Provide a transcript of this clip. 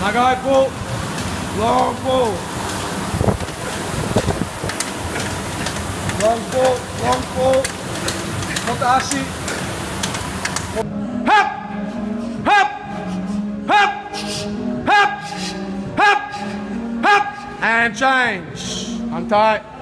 Magai pull. Long pull. Long pull. Long pull. Rotatie. Hup! Hup! Hup! Hup! Hup! Hup! And change. Untie.